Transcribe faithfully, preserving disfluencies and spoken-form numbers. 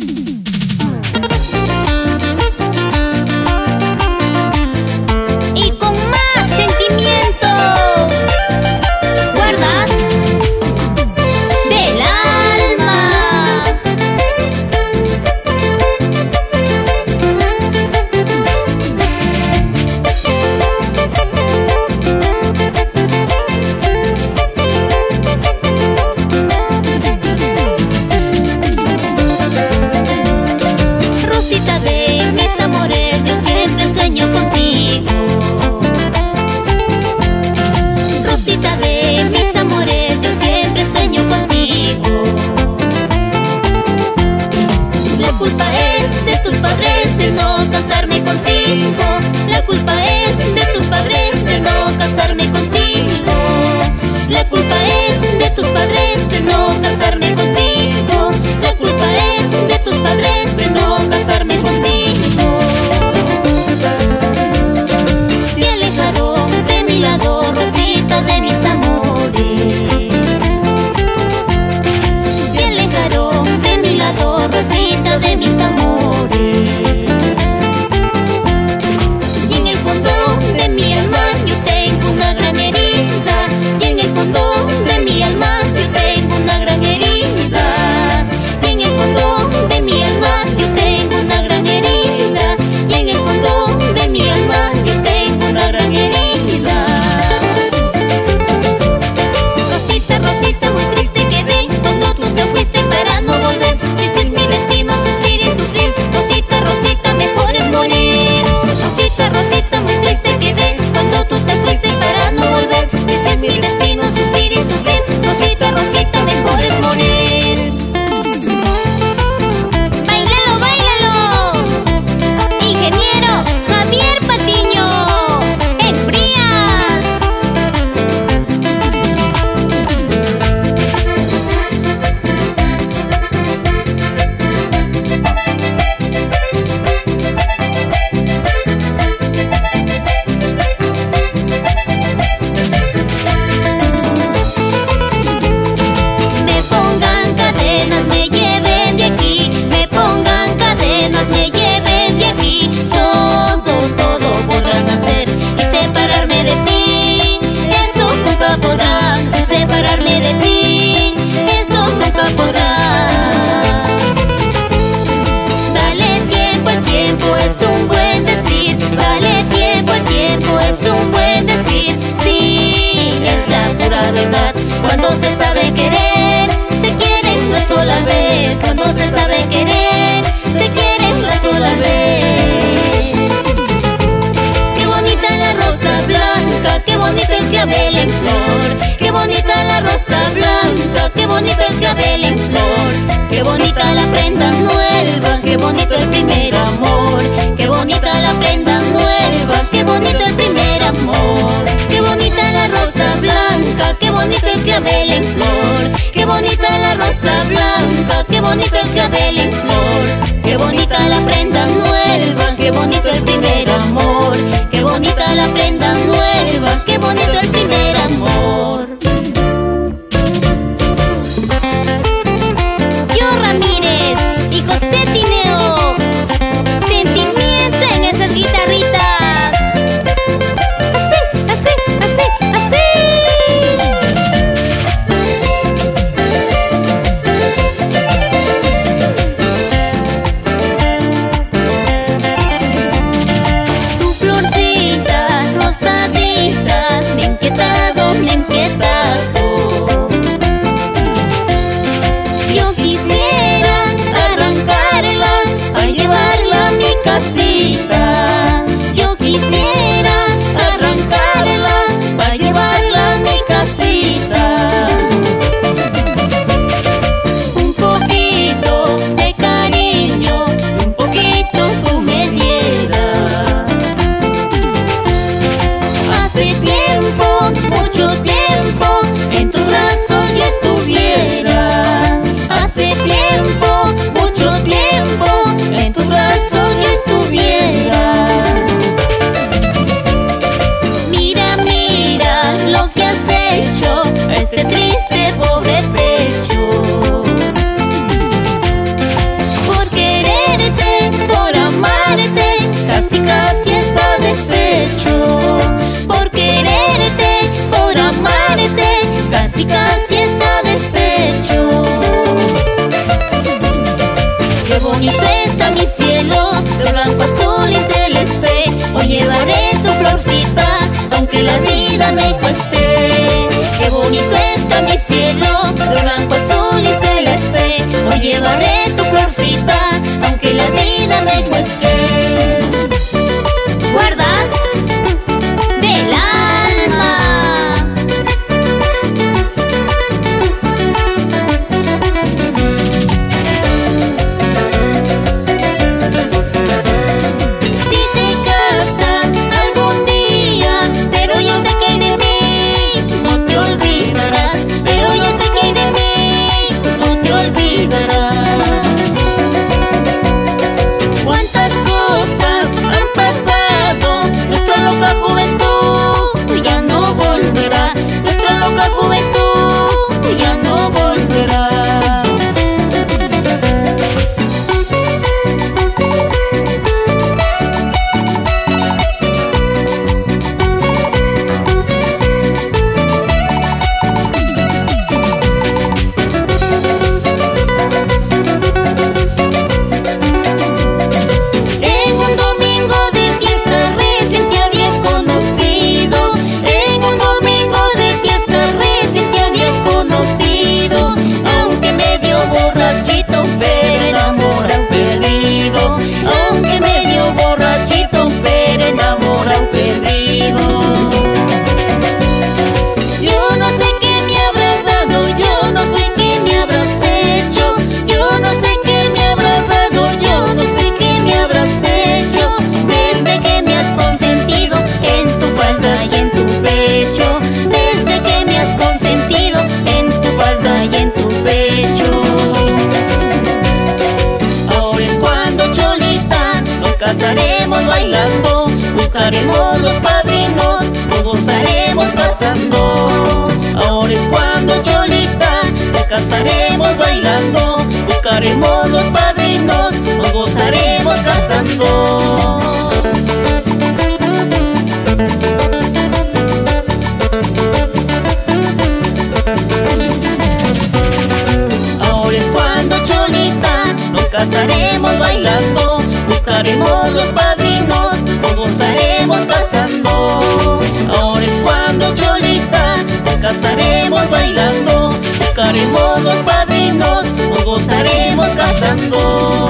clavel en flor. Qué bonita la rosa blanca, qué bonito el clavel en flor. Qué bonita la prenda nueva, qué bonito el primer amor. Qué bonita la prenda nueva, qué bonito el primer amor. Qué bonita la rosa blanca, qué bonito el clavel en flor. Qué bonita la rosa blanca, qué bonito el clavel en flor. Qué bonita la prenda nueva, qué bonito el primer amor. Qué bonita la prenda nueva, qué bonito el primer amor. Yo Ramírez y José Tineo, sentimiento en esas guitarritas. Así, así, así, así. Tu florcita rosadita me ha inquietado, me ha la vida me cueste. Qué bonito está mi cielo, de blanco, azul y celeste. Hoy llevaré tu florcita, aunque la vida me cueste. Guardas del alma. Si te casas algún día, pero yo sé que de mí no te olvidarás. Pero yo sé que de mí no te olvidarás. Cuántas cosas han pasado, nuestra loca juventud ya no volverá. Nuestra loca juventud ya no volverá. En un domingo de fiesta recién te había conocido. En un domingo de fiesta recién te había conocido. Aunque medio borrachito, pero enamorado perdido. Aunque medio borrachito, pero enamorado perdido. Yo no sé qué me habrás dado, yo no sé qué me habrás hecho. Yo no sé qué me habrás dado, yo no sé qué me habrás hecho. Desde que me has consentido en tu falda y en tu pecho. Desde que me has consentido en tu falda y en tu pecho. Ahora es cuando, Cholita, nos casaremos bailando. Buscaremos los padrinos, nos gozaremos casando. Ahora es cuando, Cholita, nos casaremos bailando. Buscaremos los padrinos, nos gozaremos casando. Ahora es cuando, Cholita, nos casaremos bailando. Buscaremos los padrinos, nos gozaremos casando. Ahora es cuando, Cholita, nos casaremos bailando. Buscaremos los padrinos, nos gozaremos casando.